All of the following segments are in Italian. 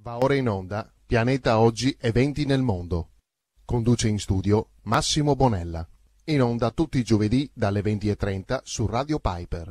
Va ora in onda Pianeta Oggi, eventi nel mondo. Conduce in studio Massimo Bonella. In onda tutti i giovedì dalle 20:30 su Radio Piper.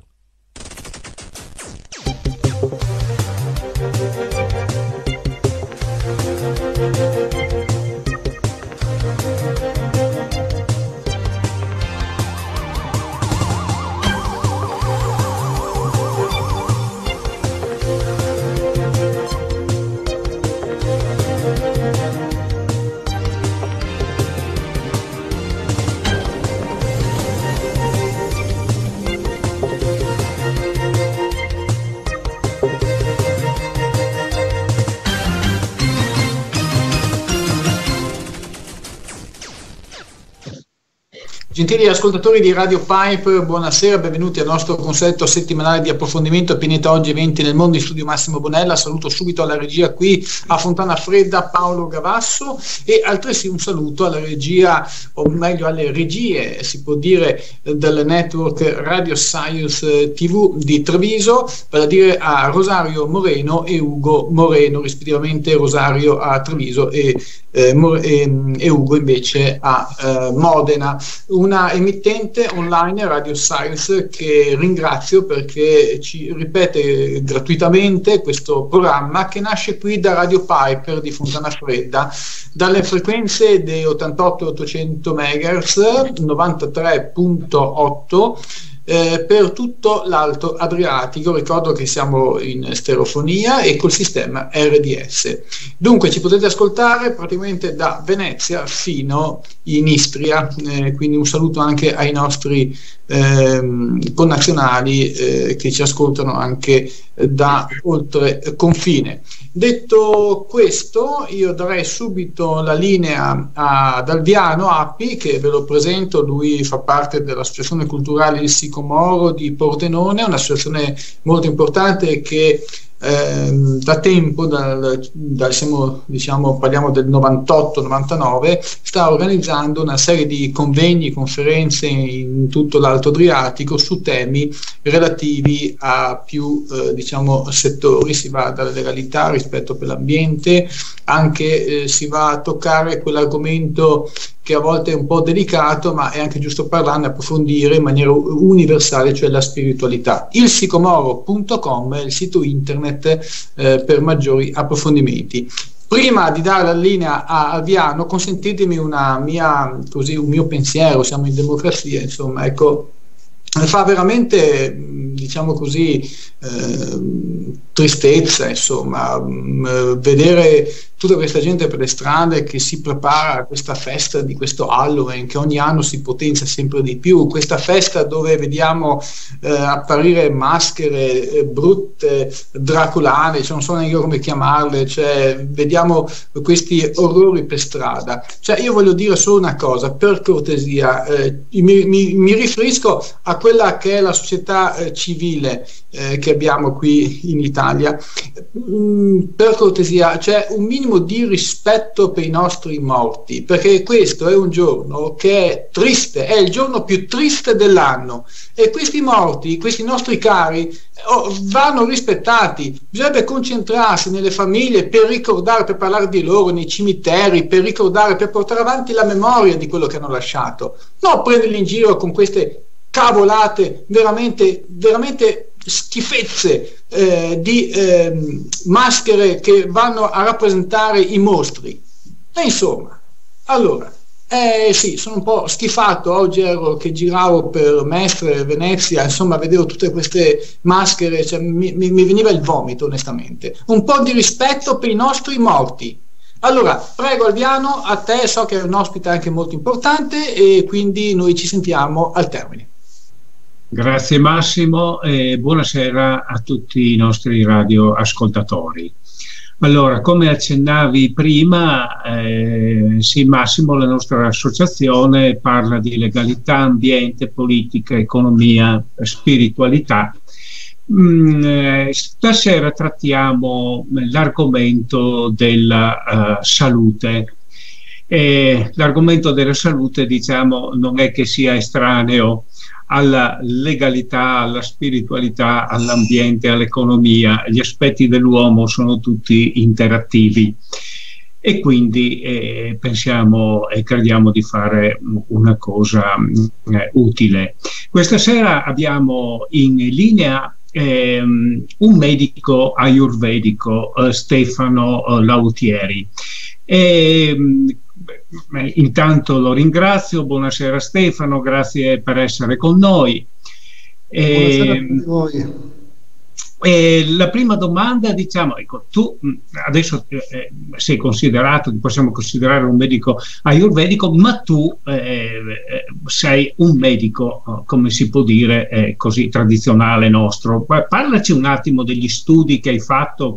Gentili ascoltatori di Radio Pipe, buonasera, benvenuti al nostro consueto settimanale di approfondimento Pianeta Oggi, eventi nel mondo, in studio Massimo Bonella. Saluto subito alla regia qui a Fontana Fredda Paolo Gavasso e altresì un saluto alla regia, o meglio alle regie, si può dire, del network Radio Science TV di Treviso, vale a dire a Rosario Moreno e Ugo Moreno, rispettivamente Rosario a Treviso e Ugo invece a Modena. Una emittente online, Radio Science, che ringrazio perché ci ripete gratuitamente questo programma che nasce qui da Radio Piper di Fontana Fredda, dalle frequenze dei 88-800 MHz, 93.8 per tutto l'Alto Adriatico. Ricordo che siamo in stereofonia e col sistema RDS. Dunque ci potete ascoltare praticamente da Venezia fino in Istria, quindi un saluto anche ai nostri connazionali che ci ascoltano anche da oltre confine. Detto questo, io darei subito la linea ad Alviano Appi, che ve lo presento. Lui fa parte dell'Associazione Culturale Il Sicomoro di Pordenone, un'associazione molto importante che da tempo, parliamo del 98-99, sta organizzando una serie di convegni, conferenze in tutto l'Alto Adriatico su temi relativi a più settori. Si va dalla legalità, rispetto per l'ambiente, anche si va a toccare quell'argomento che a volte è un po' delicato, ma è anche giusto parlarne, approfondire in maniera universale, cioè la spiritualità. Ilsicomoro.com è il sito internet per maggiori approfondimenti. Prima di dare la linea a Alviano, consentitemi un mio pensiero. Siamo in democrazia, insomma, ecco. Fa veramente, tristezza, insomma, vedere tutta questa gente per le strade che si prepara a questa festa di questo Halloween, che ogni anno si potenzia sempre di più, questa festa dove vediamo apparire maschere brutte, draculane, non so neanche io come chiamarle, cioè vediamo questi orrori per strada. Cioè, io voglio dire solo una cosa, per cortesia, mi riferisco a quella che è la società civile che abbiamo qui in Italia. Per cortesia, c'è un minimo di rispetto per i nostri morti, perché questo è un giorno che è triste, è il giorno più triste dell'anno, e questi morti, questi nostri cari vanno rispettati. Bisognerebbe concentrarsi nelle famiglie per ricordare, per parlare di loro nei cimiteri, per ricordare, per portare avanti la memoria di quello che hanno lasciato, non prenderli in giro con queste cavolate veramente schifezze di maschere che vanno a rappresentare i mostri. E insomma, allora, sì, sono un po' schifato. Oggi ero che giravo per Mestre, Venezia, insomma, vedevo tutte queste maschere, cioè, mi veniva il vomito, onestamente. Un po' di rispetto per i nostri morti. Allora, prego Alviano, a te, so che è un ospite anche molto importante e quindi noi ci sentiamo al termine. Grazie Massimo e buonasera a tutti i nostri radioascoltatori. Allora, come accennavi prima, sì Massimo, la nostra associazione parla di legalità, ambiente, politica, economia, spiritualità. Stasera trattiamo l'argomento della salute. L'argomento della salute, diciamo, non è che sia estraneo alla legalità, alla spiritualità, all'ambiente, all'economia. Gli aspetti dell'uomo sono tutti interattivi e quindi pensiamo e crediamo di fare una cosa utile. Questa sera abbiamo in linea un medico ayurvedico, Stefano Lautieri. Intanto lo ringrazio. Buonasera Stefano, grazie per essere con noi. Buonasera a voi. La prima domanda, diciamo, ecco, tu adesso sei considerato, possiamo considerare un medico ayurvedico, ma tu sei un medico, come si può dire, così tradizionale nostro. Parlaci un attimo degli studi che hai fatto,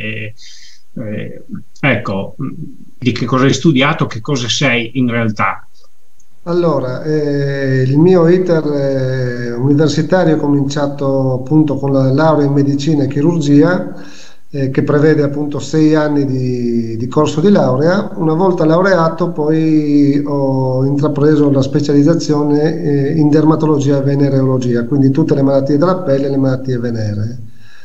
ecco, di che cosa hai studiato, che cosa sei in realtà. Allora, il mio iter universitario è cominciato appunto con la laurea in medicina e chirurgia, che prevede appunto 6 anni di corso di laurea. Una volta laureato poi ho intrapreso la specializzazione in dermatologia e venereologia, quindi tutte le malattie della pelle e le malattie veneree.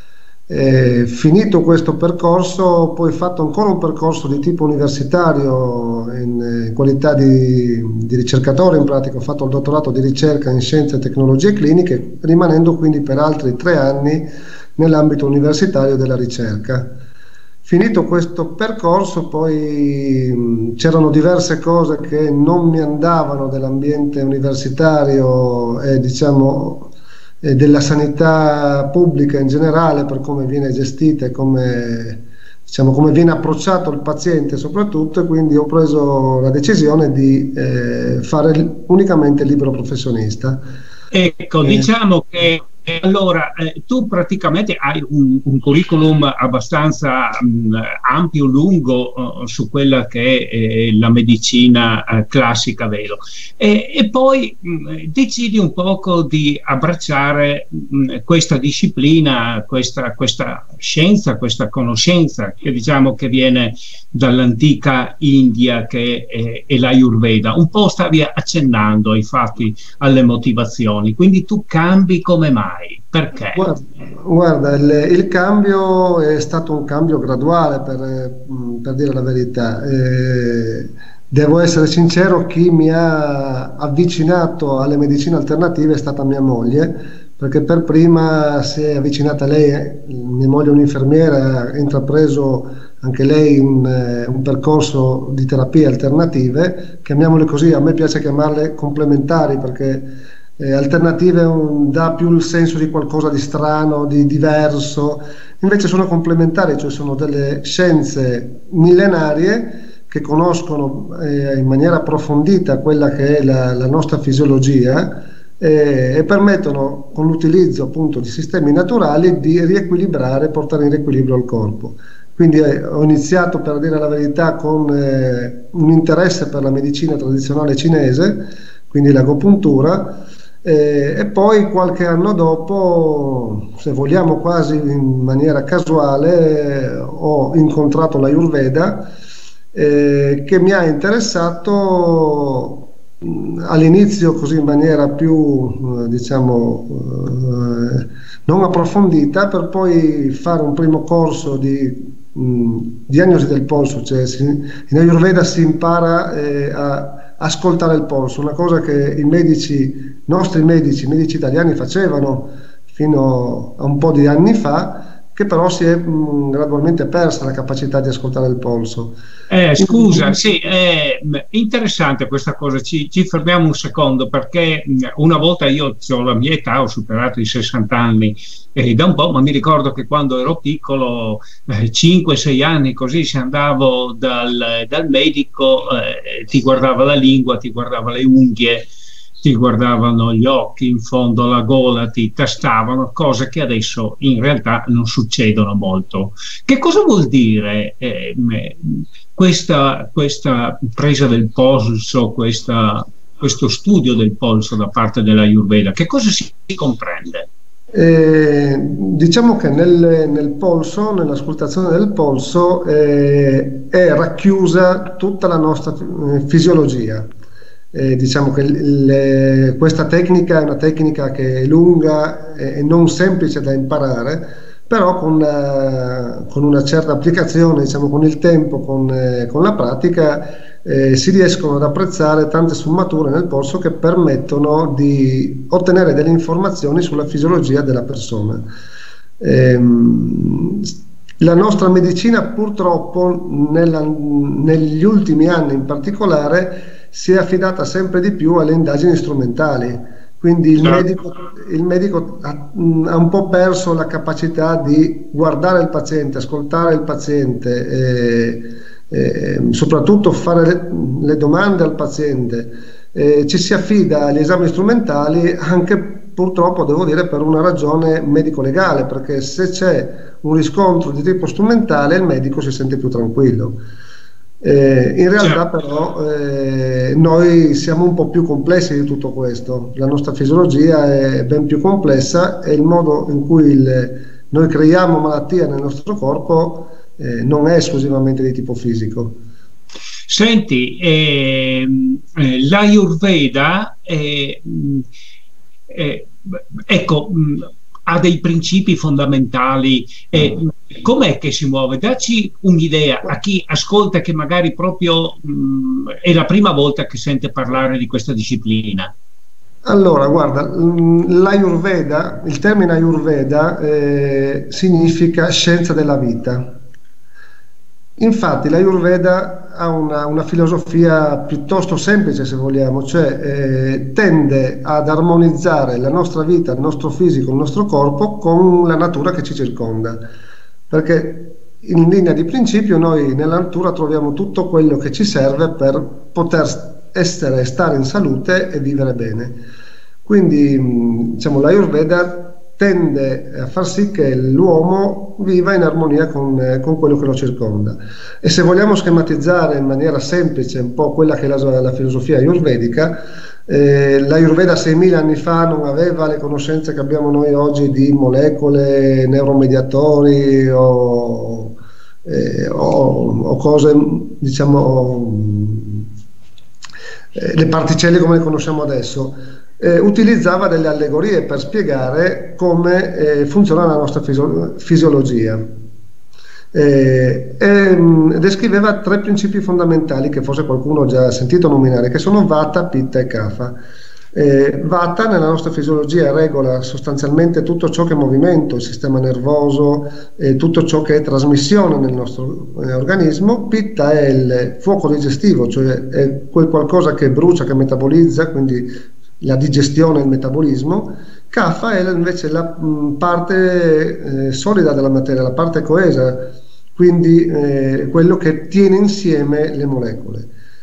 Finito questo percorso, poi ho fatto ancora un percorso di tipo universitario in qualità di ricercatore. In pratica ho fatto il dottorato di ricerca in scienze e tecnologie cliniche, rimanendo quindi per altri 3 anni nell'ambito universitario della ricerca. Finito questo percorso poi c'erano diverse cose che non mi andavano dell'ambiente universitario e diciamo della sanità pubblica in generale, per come viene gestita e come viene approcciato il paziente soprattutto, e quindi ho preso la decisione di fare unicamente il libero professionista. Ecco, diciamo che allora tu praticamente hai un curriculum abbastanza ampio, lungo su quella che è la medicina classica, vedo, e poi decidi un poco di abbracciare questa disciplina, questa scienza, questa conoscenza che diciamo che viene dall'antica India, che è l'Ayurveda. Un po' stavi accennando ai fatti, alle motivazioni, quindi tu cambi come mai? Perché? Guarda, il cambio è stato un cambio graduale, per dire la verità. Devo essere sincero, chi mi ha avvicinato alle medicine alternative è stata mia moglie, perché per prima si è avvicinata lei. Mia moglie è un'infermiera, ha intrapreso anche lei un percorso di terapie alternative, chiamiamole così. A me piace chiamarle complementari, perché alternative dà più il senso di qualcosa di strano, di diverso. Invece sono complementari, cioè sono delle scienze millenarie che conoscono in maniera approfondita quella che è la nostra fisiologia, e permettono, con l'utilizzo appunto di sistemi naturali, di riequilibrare, portare in riequilibrio il corpo. Quindi ho iniziato, per dire la verità, con un interesse per la medicina tradizionale cinese, quindi l'agopuntura, e poi qualche anno dopo, se vogliamo quasi in maniera casuale, ho incontrato l'Ayurveda, che mi ha interessato all'inizio così in maniera più diciamo non approfondita, per poi fare un primo corso di diagnosi del polso. Cioè in Ayurveda si impara a ascoltare il polso, una cosa che i nostri medici italiani facevano fino a un po' di anni fa, che però si è gradualmente persa la capacità di ascoltare il polso. Scusa, sì, è interessante questa cosa. Ci fermiamo un secondo, perché una volta, io ho la mia età, ho superato i 60 anni da un po', ma mi ricordo che quando ero piccolo, 5-6 anni così, se andavo dal medico, ti guardava la lingua, ti guardava le unghie, ti guardavano gli occhi, in fondo alla gola, ti tastavano, cose che adesso in realtà non succedono molto. Che cosa vuol dire questa presa del polso, questo studio del polso da parte dell'Ayurveda? Che cosa si comprende? Diciamo che nel polso, nell'ascoltazione del polso, è racchiusa tutta la nostra fisiologia. Diciamo che questa tecnica è una tecnica che è lunga e non semplice da imparare, però con una certa applicazione, diciamo, con il tempo, con la pratica, si riescono ad apprezzare tante sfumature nel polso che permettono di ottenere delle informazioni sulla fisiologia della persona. La nostra medicina purtroppo negli ultimi anni in particolare si è affidata sempre di più alle indagini strumentali, quindi il medico ha un po' perso la capacità di guardare il paziente, ascoltare il paziente, soprattutto fare le domande al paziente. Ci si affida agli esami strumentali anche, purtroppo devo dire, per una ragione medico-legale, perché se c'è un riscontro di tipo strumentale il medico si sente più tranquillo. In realtà però noi siamo un po' più complessi di tutto questo, la nostra fisiologia è ben più complessa e il modo in cui noi creiamo malattia nel nostro corpo non è esclusivamente di tipo fisico. Senti, l'Ayurveda ecco, ha dei principi fondamentali. Com'è che si muove? Dacci un'idea a chi ascolta, che magari proprio è la prima volta che sente parlare di questa disciplina. Allora, guarda, l'Ayurveda, il termine Ayurveda significa scienza della vita. Infatti l'Ayurveda ha una filosofia piuttosto semplice, se vogliamo, cioè tende ad armonizzare la nostra vita, il nostro fisico, il nostro corpo con la natura che ci circonda, perché in linea di principio noi nella natura troviamo tutto quello che ci serve per poter stare in salute e vivere bene. Quindi diciamo, l'Ayurveda tende a far sì che l'uomo viva in armonia con quello che lo circonda. E se vogliamo schematizzare in maniera semplice un po' quella che è la filosofia ayurvedica, l'Ayurveda 6.000 anni fa non aveva le conoscenze che abbiamo noi oggi di molecole, neuromediatori o cose, diciamo, le particelle come le conosciamo adesso. Utilizzava delle allegorie per spiegare come funziona la nostra fisiologia e descriveva 3 principi fondamentali che forse qualcuno ha già sentito nominare, che sono Vata, Pitta e Kapha. Vata nella nostra fisiologia regola sostanzialmente tutto ciò che è movimento, il sistema nervoso, tutto ciò che è trasmissione nel nostro organismo. Pitta è il fuoco digestivo, cioè è quel qualcosa che brucia, che metabolizza, quindi la digestione e il metabolismo. Kapha è invece la parte solida della materia, la parte coesa, quindi quello che tiene insieme le molecole.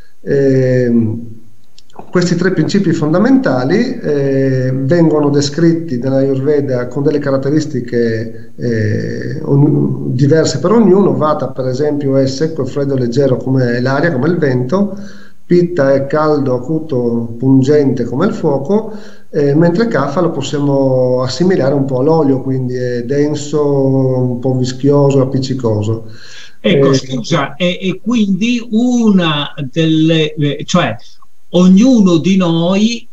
Questi 3 principi fondamentali vengono descritti nell'Ayurveda con delle caratteristiche diverse per ognuno. Vata, per esempio, è secco, freddo e leggero come l'aria, come il vento. Pitta è caldo, acuto, pungente come il fuoco, mentre Kapha lo possiamo assimilare un po' all'olio, quindi è denso, un po' vischioso, appiccicoso. Ecco, scusa, e quindi una delle, cioè ognuno di noi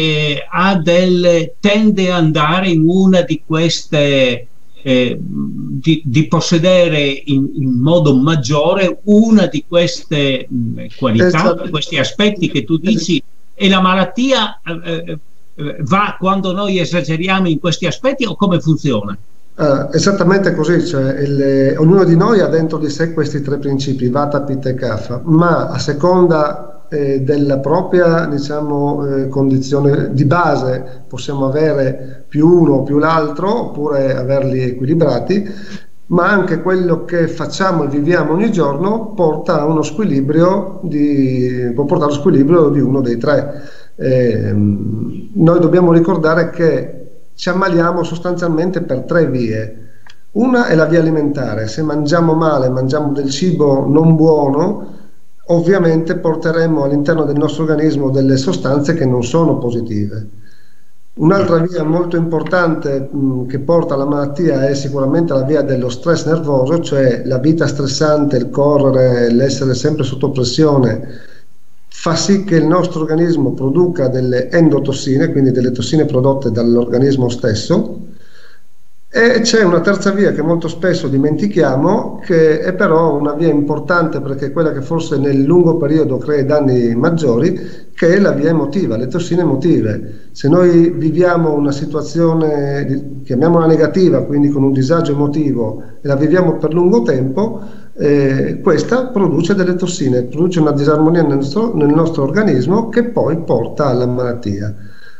tende ad andare in una di queste, di possedere in modo maggiore una di queste qualità, di questi aspetti che tu dici, e la malattia va quando noi esageriamo in questi aspetti, o come funziona? Esattamente così, cioè ognuno di noi ha dentro di sé questi 3 principi, Vata, Pitta e Kapha, ma a seconda della propria, diciamo, condizione di base possiamo avere più uno o più l'altro, oppure averli equilibrati, ma anche quello che facciamo e viviamo ogni giorno porta a uno squilibrio può portare allo squilibrio di uno dei 3. Noi dobbiamo ricordare che ci ammaliamo sostanzialmente per 3 vie. Una è la via alimentare: se mangiamo male, mangiamo del cibo non buono, ovviamente porteremo all'interno del nostro organismo delle sostanze che non sono positive. Un'altra via molto importante che porta alla malattia è sicuramente la via dello stress nervoso, cioè la vita stressante, il correre, l'essere sempre sotto pressione fa sì che il nostro organismo produca delle endotossine, quindi delle tossine prodotte dall'organismo stesso. E c'è una terza via che molto spesso dimentichiamo, che è però una via importante perché è quella che forse nel lungo periodo crea danni maggiori, che è la via emotiva, le tossine emotive. Se noi viviamo una situazione, chiamiamola negativa, quindi con un disagio emotivo, e la viviamo per lungo tempo, questa produce delle tossine, produce una disarmonia nel nostro organismo che poi porta alla malattia.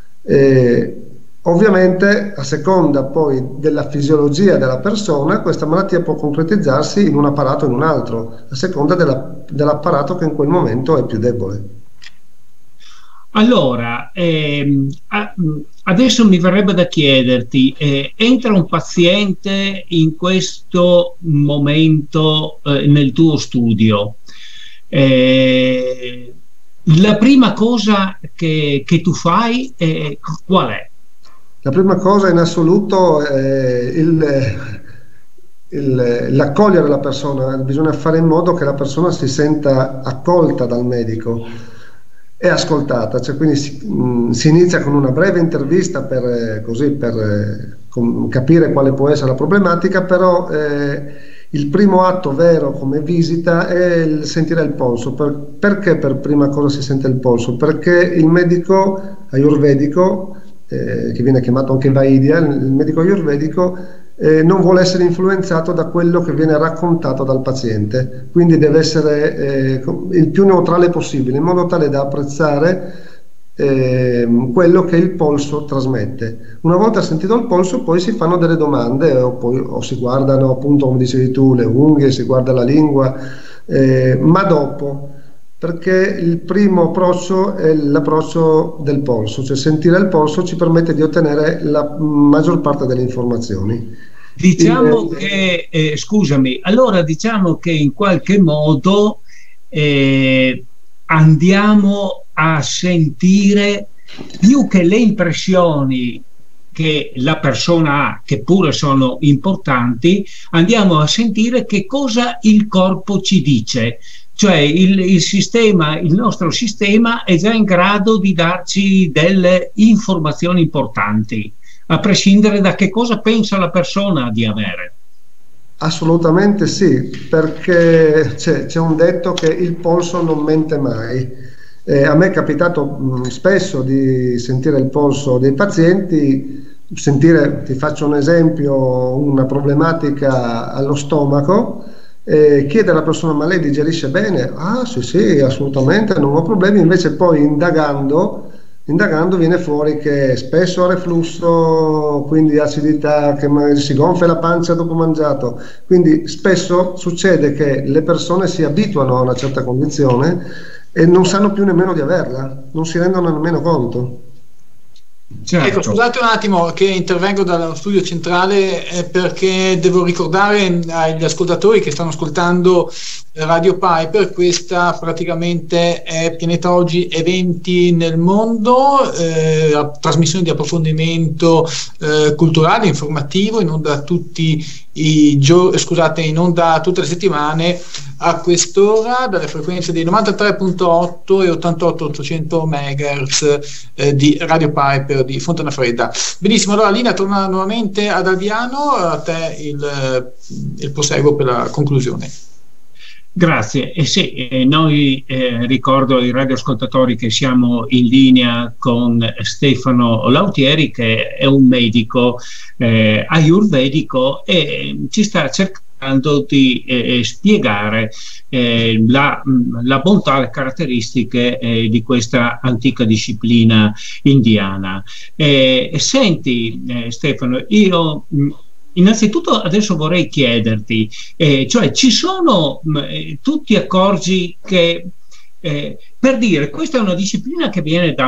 Ovviamente, a seconda poi della fisiologia della persona, questa malattia può concretizzarsi in un apparato o in un altro, a seconda dell'apparato che in quel momento è più debole. Allora, adesso mi verrebbe da chiederti, entra un paziente in questo momento nel tuo studio, la prima cosa che tu fai qual è? La prima cosa in assoluto è l'accogliere la persona. Bisogna fare in modo che la persona si senta accolta dal medico e ascoltata, cioè, quindi si inizia con una breve intervista per capire quale può essere la problematica, però il primo atto vero come visita è il sentire il polso. Perché per prima cosa si sente il polso? Perché il medico ayurvedico, che viene chiamato anche Vaidya, il medico ayurvedico, non vuole essere influenzato da quello che viene raccontato dal paziente, quindi deve essere il più neutrale possibile, in modo tale da apprezzare quello che il polso trasmette. Una volta sentito il polso, poi si fanno delle domande o si guardano, appunto, come dicevi tu, le unghie, si guarda la lingua, ma dopo, perché il primo approccio è l'approccio del polso, cioè sentire il polso ci permette di ottenere la maggior parte delle informazioni. Diciamo che, scusami, allora diciamo che in qualche modo andiamo a sentire più che le impressioni che la persona ha, che pure sono importanti, andiamo a sentire che cosa il corpo ci dice. Cioè il nostro sistema è già in grado di darci delle informazioni importanti, a prescindere da che cosa pensa la persona di avere. Assolutamente sì, perché c'è un detto che il polso non mente mai. A me è capitato spesso di sentire il polso dei pazienti, ti faccio un esempio, una problematica allo stomaco. Chiede alla persona: ma lei digerisce bene? Ah sì, assolutamente, non ho problemi. Invece poi indagando viene fuori che spesso ha reflusso, quindi acidità, che si gonfia la pancia dopo mangiato. Quindi spesso succede che le persone si abituano a una certa condizione e non sanno più nemmeno di averla, non si rendono nemmeno conto. Certo. Ecco, scusate un attimo che intervengo dallo studio centrale perché devo ricordare agli ascoltatori che stanno ascoltando Radio Piper, questa praticamente è Pianeta Oggi, eventi nel mondo, la trasmissione di approfondimento culturale, informativo, in onda tutti in onda tutte le settimane a quest'ora dalle frequenze dei 93.8 e 88.800 MHz di Radio Piper di Fontanafredda. Benissimo, allora Lina torna nuovamente ad Alviano, a te il proseguo per la conclusione. Grazie. Noi ricordo ai radioascoltatori che siamo in linea con Stefano Lautieri, che è un medico ayurvedico e ci sta cercando di spiegare la bontà e le caratteristiche di questa antica disciplina indiana. Senti Stefano, io innanzitutto adesso vorrei chiederti, cioè ci sono, tu ti accorgi che, per dire, questa è una disciplina che viene da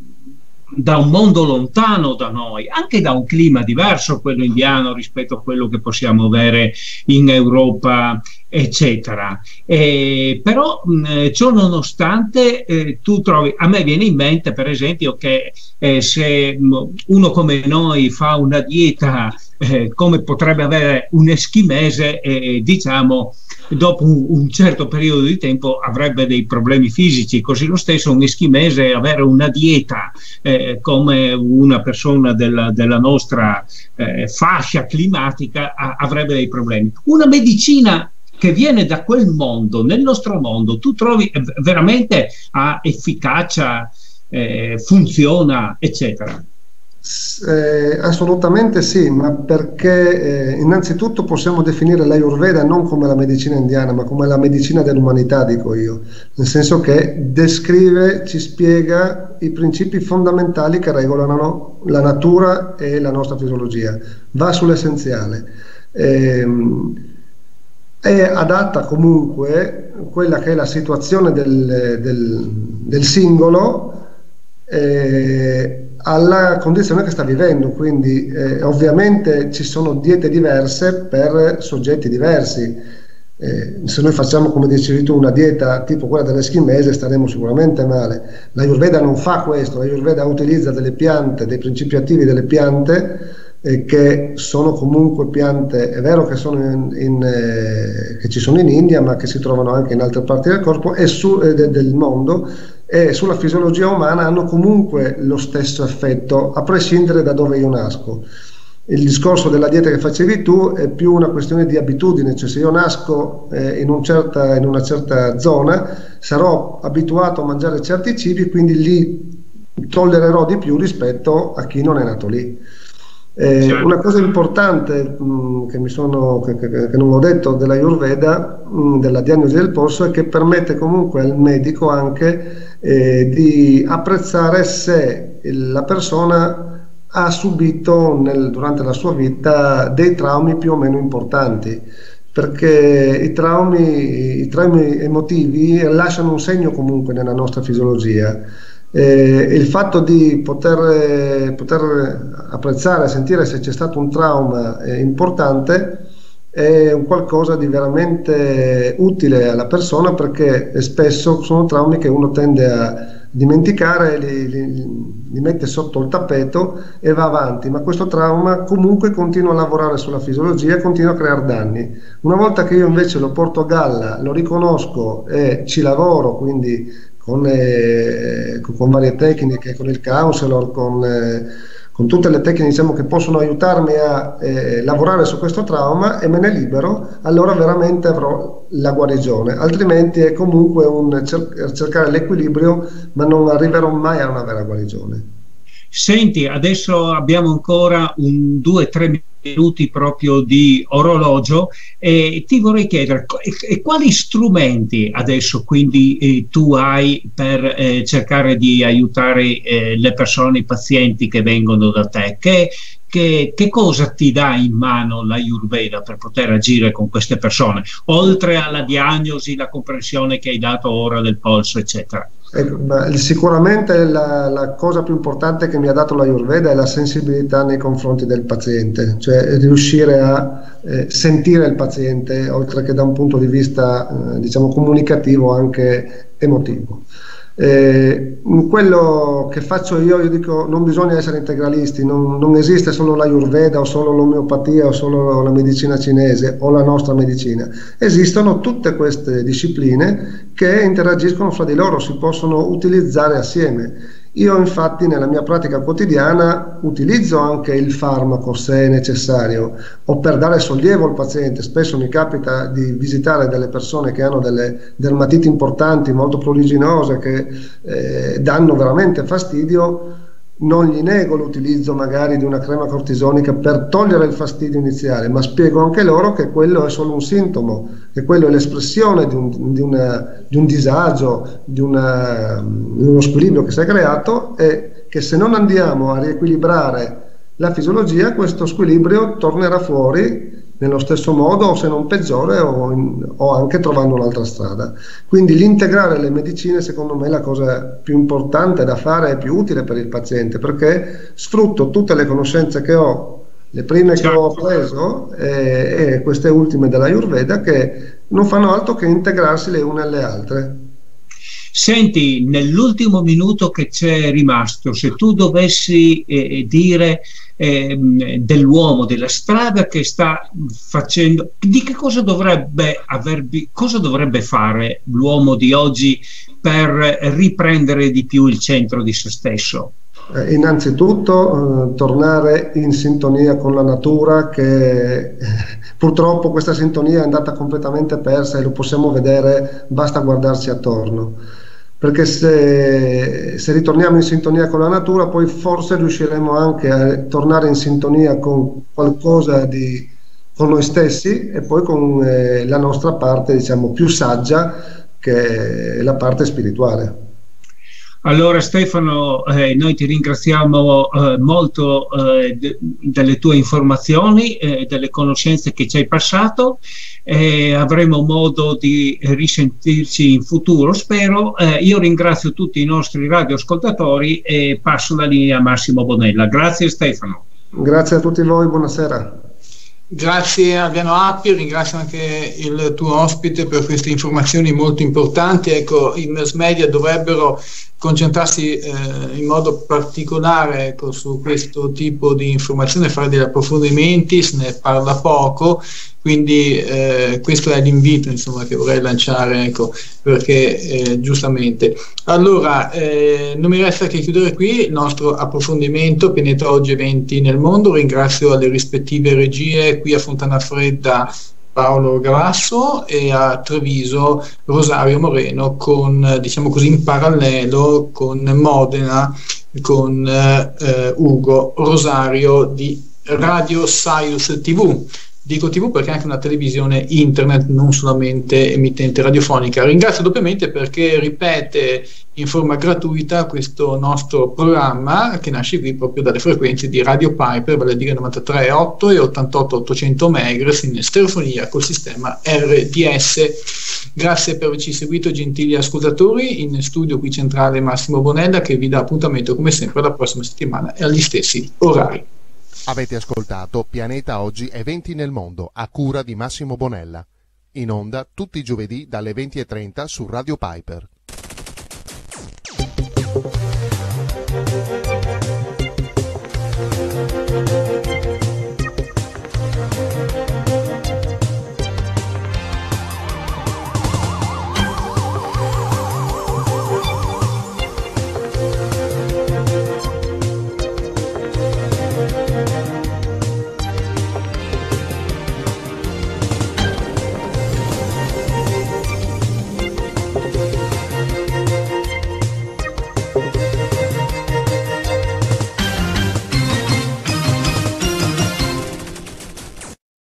un mondo lontano da noi, anche da un clima diverso, quello indiano, rispetto a quello che possiamo avere in Europa eccetera. Però ciò nonostante tu trovi, a me viene in mente per esempio che se uno come noi fa una dieta come potrebbe avere un eschimese, diciamo dopo un certo periodo di tempo avrebbe dei problemi fisici. Così lo stesso un eschimese avere una dieta come una persona della nostra fascia climatica avrebbe dei problemi. Una medicina che viene da quel mondo, nel nostro mondo, tu trovi veramente ha efficacia, funziona, eccetera? Assolutamente sì, ma perché innanzitutto possiamo definire l'Ayurveda non come la medicina indiana, ma come la medicina dell'umanità, dico io, nel senso che descrive, ci spiega i principi fondamentali che regolano la natura e la nostra fisiologia, va sull'essenziale. È adatta comunque quella che è la situazione del singolo alla condizione che sta vivendo, quindi ovviamente ci sono diete diverse per soggetti diversi. Se noi facciamo, come dicevi tu, una dieta tipo quella dell'eschimese staremo sicuramente male. L'Ayurveda non fa questo, l'Ayurveda utilizza delle piante, dei principi attivi delle piante che sono comunque piante, è vero che sono che ci sono in India, ma che si trovano anche in altre parti del corpo e del mondo, e sulla fisiologia umana hanno comunque lo stesso effetto, a prescindere da dove io nasco. Il discorso della dieta che facevi tu è più una questione di abitudine, cioè se io nasco in una certa zona sarò abituato a mangiare certi cibi, quindi li tollererò di più rispetto a chi non è nato lì. Una cosa importante che non ho detto dell'Ayurveda, della diagnosi del polso, è che permette comunque al medico anche di apprezzare se la persona ha subito durante la sua vita dei traumi più o meno importanti, perché i traumi emotivi lasciano un segno comunque nella nostra fisiologia. Il fatto di poter apprezzare, sentire se c'è stato un trauma importante è un qualcosa di veramente utile alla persona, perché spesso sono traumi che uno tende a dimenticare, li mette sotto il tappeto e va avanti, ma questo trauma comunque continua a lavorare sulla fisiologia, continua a creare danni. Una volta che io invece lo porto a galla, lo riconosco e ci lavoro, quindi con varie tecniche, con il counselor, con tutte le tecniche, diciamo, che possono aiutarmi a lavorare su questo trauma e me ne libero, allora veramente avrò la guarigione. Altrimenti è comunque cercare l'equilibrio, ma non arriverò mai a una vera guarigione. Senti, adesso abbiamo ancora 2-3 minuti proprio di orologio e ti vorrei chiedere quali strumenti adesso quindi tu hai per cercare di aiutare le persone, i pazienti che vengono da te. Che cosa ti dà in mano l'Ayurveda per poter agire con queste persone, oltre alla diagnosi, la comprensione che hai dato ora del polso, eccetera? Sicuramente la cosa più importante che mi ha dato l'Ayurveda è la sensibilità nei confronti del paziente, cioè riuscire a sentire il paziente, oltre che da un punto di vista diciamo comunicativo, anche emotivo. Quello che faccio io dico, non bisogna essere integralisti, non esiste solo l'Ayurveda o solo l'omeopatia o solo la medicina cinese o la nostra medicina. Esistono tutte queste discipline che interagiscono fra di loro, si possono utilizzare assieme. Io infatti nella mia pratica quotidiana utilizzo anche il farmaco se è necessario, o per dare sollievo al paziente. Spesso mi capita di visitare delle persone che hanno delle dermatiti importanti, molto pruriginose, che danno veramente fastidio. Non gli nego l'utilizzo magari di una crema cortisonica per togliere il fastidio iniziale, ma spiego anche loro che quello è solo un sintomo, che quello è l'espressione di un disagio, di uno squilibrio che si è creato, e che se non andiamo a riequilibrare la fisiologia, questo squilibrio tornerà fuori nello stesso modo, o se non peggiore, o anche trovando un'altra strada. Quindi l'integrare le medicine, secondo me, è la cosa più importante da fare e più utile per il paziente, perché sfrutto tutte le conoscenze che ho, le prime che ho preso e queste ultime dell'Ayurveda, che non fanno altro che integrarsi le une alle altre. Senti, nell'ultimo minuto che c'è rimasto, se tu dovessi dire dell'uomo, della strada che sta facendo, di che cosa cosa dovrebbe fare l'uomo di oggi per riprendere di più il centro di se stesso? Innanzitutto tornare in sintonia con la natura, che purtroppo questa sintonia è andata completamente persa e lo possiamo vedere, basta guardarsi attorno, perché se ritorniamo in sintonia con la natura poi forse riusciremo anche a tornare in sintonia con qualcosa con noi stessi e poi con la nostra parte, diciamo, più saggia, che è la parte spirituale. Allora Stefano, noi ti ringraziamo molto delle tue informazioni, delle conoscenze che ci hai passato, avremo modo di risentirci in futuro, spero. Io ringrazio tutti i nostri radioascoltatori e passo la linea a Massimo Bonella. Grazie Stefano. Grazie a tutti voi, buonasera. Grazie a Adriano Appio, ringrazio anche il tuo ospite per queste informazioni molto importanti. Ecco, i mass media dovrebbero concentrarsi in modo particolare, ecco, su questo tipo di informazione, fare degli approfondimenti, se ne parla poco, quindi questo è l'invito, insomma, che vorrei lanciare, ecco, perché giustamente. Allora, non mi resta che chiudere qui il nostro approfondimento Pianeta Oggi Eventi nel Mondo. Ringrazio alle rispettive regie qui a Fontana Fredda Paolo Gavasso e a Treviso Rosario Moreno, con, diciamo così, in parallelo con Modena, con Ugo Rosario di Radio Saius TV. Dico TV perché è anche una televisione internet, non solamente emittente radiofonica. Ringrazio doppiamente perché ripete in forma gratuita questo nostro programma, che nasce qui proprio dalle frequenze di Radio Piper, vale a dire 93.8 e 88.800 MHz in stereofonia col sistema RDS. Grazie per averci seguito, gentili ascoltatori. In studio qui centrale Massimo Bonella, che vi dà appuntamento come sempre la prossima settimana e agli stessi orari. Avete ascoltato Pianeta Oggi Eventi nel Mondo a cura di Massimo Bonella, in onda tutti i giovedì dalle 20:30 su Radio Piper.